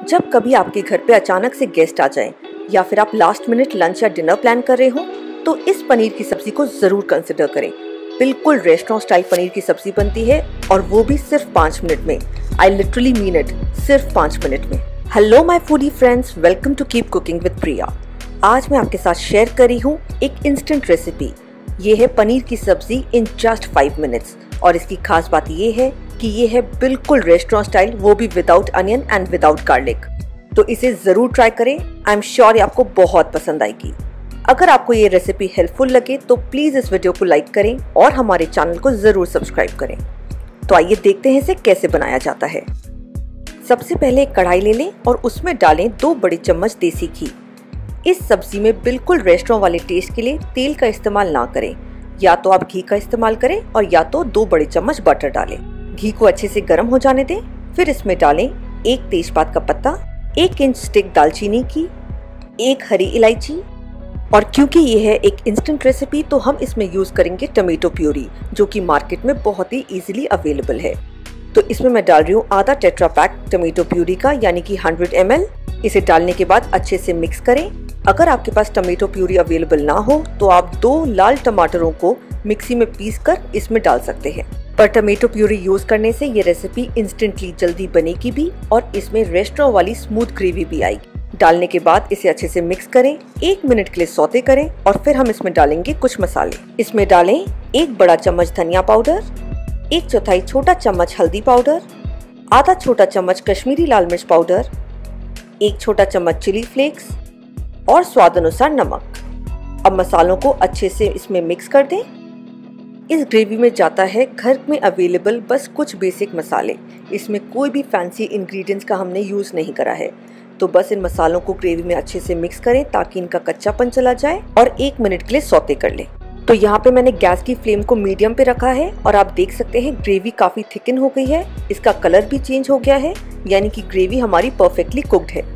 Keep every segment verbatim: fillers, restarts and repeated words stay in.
जब कभी आपके घर पे अचानक से गेस्ट आ जाएं या फिर आप लास्ट मिनट लंच या डिनर प्लान कर रहे हो तो इस पनीर की सब्जी को जरूर कंसिडर करें। बिल्कुल रेस्टोरेंट स्टाइल पनीर की सब्जी बनती है और वो भी सिर्फ पाँच मिनट में। आई लिटरली मीन इट, सिर्फ पाँच मिनट में। Hello my foodie friends, welcome to keep cooking with Priya. आज मैं आपके साथ शेयर कर रही हूँ एक इंस्टेंट रेसिपी। ये है पनीर की सब्जी इन जस्ट फाइव मिनट्स और इसकी खास बात ये है कि ये है बिल्कुल रेस्टोरेंट स्टाइल, वो भी without onion and without garlic. तो इसे जरूर ट्राई करें, आई एम श्योर ये आपको बहुत पसंद आएगी। अगर आपको ये रेसिपी हेल्पफुल लगे तो प्लीज इस वीडियो को लाइक करें और हमारे चैनल को जरूर सब्सक्राइब करें। तो आइए देखते हैं इसे कैसे बनाया जाता है। सबसे पहले एक कढ़ाई ले लें और उसमें डालें दो बड़े चम्मच देसी घी। इस सब्जी में बिल्कुल रेस्टोरेंट वाले टेस्ट के लिए तेल का इस्तेमाल ना करें, या तो आप घी का इस्तेमाल करें और या तो दो बड़े चम्मच बटर डालें। घी को अच्छे से गर्म हो जाने दें, फिर इसमें डालें एक तेजपात का पत्ता, एक इंच स्टिक दालचीनी की, एक हरी इलायची। और क्योंकि ये है एक इंस्टेंट रेसिपी तो हम इसमें यूज करेंगे टमेटो प्यूरी, जो कि मार्केट में बहुत ही इजीली अवेलेबल है। तो इसमें मैं डाल रही हूँ आधा टेट्रा पैक टमेटो प्यूरी का, यानी कि हंड्रेड एम एल। इसे डालने के बाद अच्छे से मिक्स करें। अगर आपके पास टमेटो प्यूरी अवेलेबल ना हो तो आप दो लाल टमाटरों को मिक्सी में पीस कर इसमें डाल सकते हैं। पर टमेटो प्यूरी यूज करने से ये रेसिपी इंस्टेंटली जल्दी बनेगी भी और इसमें रेस्टोरेंट वाली स्मूथ ग्रेवी भी आएगी। डालने के बाद इसे अच्छे से मिक्स करें, एक मिनट के लिए सौते करें और फिर हम इसमें डालेंगे कुछ मसाले। इसमें डालें एक बड़ा चम्मच धनिया पाउडर, एक चौथाई छोटा चम्मच हल्दी पाउडर, आधा छोटा चम्मच कश्मीरी लाल मिर्च पाउडर, एक छोटा चम्मच चिली फ्लेक्स और स्वाद अनुसार नमक। अब मसालों को अच्छे से इसमें मिक्स कर दें। इस ग्रेवी में जाता है घर में अवेलेबल बस कुछ बेसिक मसाले। इसमें कोई भी फैंसी इंग्रेडिएंट्स का हमने यूज नहीं करा है। तो बस इन मसालों को ग्रेवी में अच्छे से मिक्स करें ताकि इनका कच्चापन चला जाए और एक मिनट के लिए सौते कर लें। तो यहाँ पे मैंने गैस की फ्लेम को मीडियम पे रखा है और आप देख सकते हैं ग्रेवी काफी थिकन हो गई है। इसका कलर भी चेंज हो गया है, यानी कि ग्रेवी हमारी परफेक्टली कुक्ड है।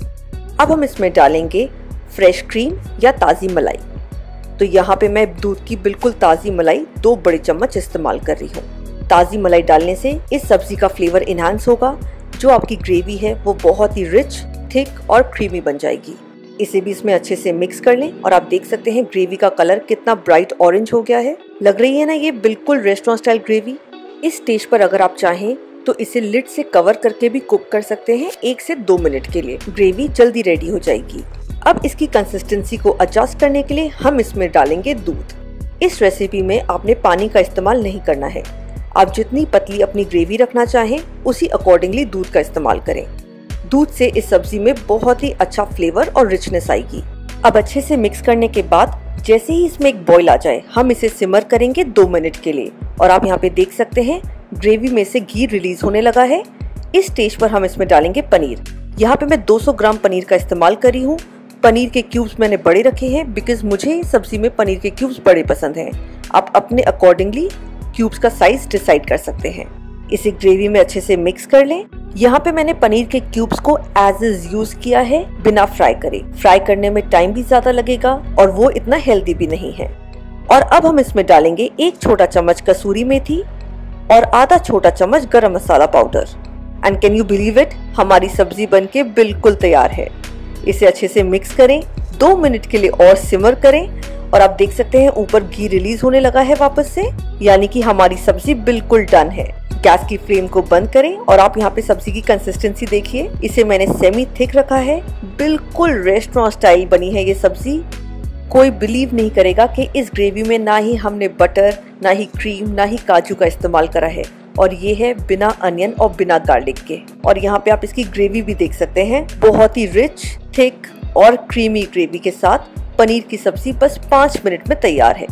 अब हम इसमें डालेंगे फ्रेश क्रीम या ताज़ी मलाई। तो यहाँ पे मैं दूध की बिल्कुल ताज़ी मलाई दो बड़े चम्मच इस्तेमाल कर रही हूँ। ताज़ी मलाई डालने से इस सब्जी का फ्लेवर इन्हांस होगा। जो आपकी ग्रेवी है वो बहुत ही रिच, थिक और क्रीमी बन जाएगी। इसे भी इसमें अच्छे से मिक्स कर लें और आप देख सकते हैं ग्रेवी का कलर कितना ब्राइट ऑरेंज हो गया है। लग रही है ना ये बिल्कुल रेस्टोरेंट स्टाइल ग्रेवी। इस स्टेज पर अगर आप चाहें तो इसे लिड से कवर करके भी कुक कर सकते हैं एक से दो मिनट के लिए। ग्रेवी जल्दी रेडी हो जाएगी। अब इसकी कंसिस्टेंसी को एडजस्ट करने के लिए हम इसमें डालेंगे दूध। इस रेसिपी में आपने पानी का इस्तेमाल नहीं करना है। आप जितनी पतली अपनी ग्रेवी रखना चाहें उसी अकॉर्डिंगली दूध का इस्तेमाल करें। दूध से इस सब्जी में बहुत ही अच्छा फ्लेवर और रिचनेस आएगी। अब अच्छे से मिक्स करने के बाद जैसे ही इसमें एक बॉईल आ जाए हम इसे सिमर करेंगे दो मिनट के लिए। और आप यहाँ पे देख सकते हैं ग्रेवी में से घी रिलीज होने लगा है। इस स्टेज पर हम इसमें डालेंगे पनीर। यहाँ पे मैं दो सौ ग्राम पनीर का इस्तेमाल कर रही हूँ। पनीर के क्यूब्स मैंने बड़े रखे हैं बिकॉज मुझे सब्जी में पनीर के क्यूब्स बड़े पसंद हैं। आप अपने अकॉर्डिंगली क्यूब्स का साइज डिसाइड कर सकते हैं। इसे ग्रेवी में अच्छे से मिक्स कर लें। यहाँ पे मैंने पनीर के क्यूब्स को एज इज यूज किया है, बिना फ्राई करे। फ्राई करने में टाइम भी ज्यादा लगेगा और वो इतना हेल्दी भी नहीं है। और अब हम इसमें डालेंगे एक छोटा चम्मच कसूरी मेथी और आधा छोटा चम्मच garam masala powder. And can you believe it, हमारी सब्जी बनके बिल्कुल तैयार है। इसे अच्छे से मिक्स करें, दो मिनट के लिए और सिमर करें और आप देख सकते हैं ऊपर घी रिलीज होने लगा है वापस से, यानी कि हमारी सब्जी बिल्कुल डन है। गैस की फ्लेम को बंद करें और आप यहाँ पे सब्जी की कंसिस्टेंसी देखिए। इसे मैंने सेमी थिक रखा है। बिल्कुल रेस्टोरेंट स्टाइल बनी है ये सब्जी। कोई बिलीव नहीं करेगा कि इस ग्रेवी में ना ही हमने बटर, ना ही क्रीम, ना ही काजू का इस्तेमाल करा है। और ये है बिना अनियन और बिना गार्लिक के। और यहाँ पे आप इसकी ग्रेवी भी देख सकते हैं, बहुत ही रिच, थिक और क्रीमी ग्रेवी के साथ पनीर की सब्जी बस पाँच मिनट में तैयार है।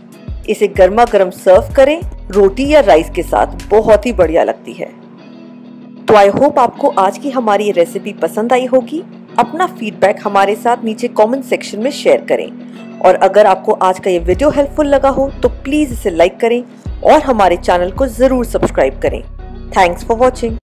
इसे गर्मा गर्म सर्व करें रोटी या राइस के साथ, बहुत ही बढ़िया लगती है। तो आई होप आपको आज की हमारी ये रेसिपी पसंद आई होगी। अपना फीडबैक हमारे साथ नीचे कमेंट सेक्शन में शेयर करें। और अगर आपको आज का ये वीडियो हेल्पफुल लगा हो तो प्लीज इसे लाइक करें और हमारे चैनल को जरूर सब्सक्राइब करें। Thanks for watching.